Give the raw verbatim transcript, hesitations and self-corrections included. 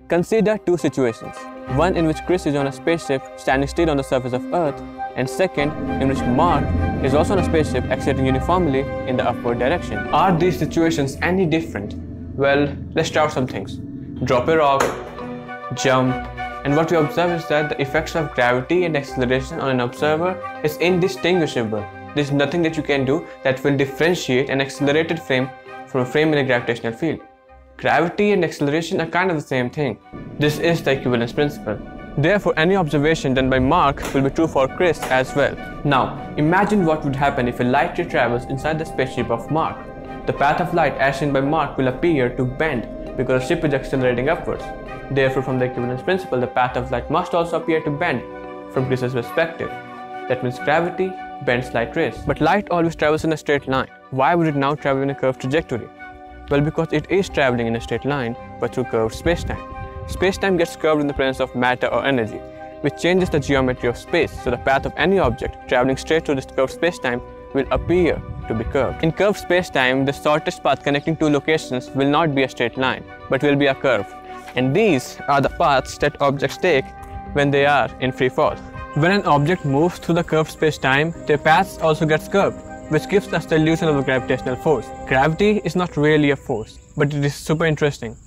Consider two situations. One in which Chris is on a spaceship standing still on the surface of Earth, and second in which Mark is also on a spaceship accelerating uniformly in the upward direction. Are these situations any different? Well, let's try out some things. Drop a rock, jump, and what we observe is that the effects of gravity and acceleration on an observer is indistinguishable. There is nothing that you can do that will differentiate an accelerated frame from a frame in a gravitational field. Gravity and acceleration are kind of the same thing. This is the equivalence principle. Therefore, any observation done by Mark will be true for Chris as well. Now, imagine what would happen if a light ray travels inside the spaceship of Mark. The path of light as seen by Mark will appear to bend because the ship is accelerating upwards. Therefore, from the equivalence principle, the path of light must also appear to bend from Chris's perspective. That means gravity bends light rays. But light always travels in a straight line. Why would it now travel in a curved trajectory? Well, because it is traveling in a straight line, but through curved spacetime. Spacetime gets curved in the presence of matter or energy, which changes the geometry of space, so the path of any object traveling straight through this curved spacetime will appear to be curved. In curved spacetime, the shortest path connecting two locations will not be a straight line, but will be a curve. And these are the paths that objects take when they are in free fall. When an object moves through the curved spacetime, their path also gets curved, which gives us the illusion of a gravitational force. Gravity is not really a force, but it is super interesting.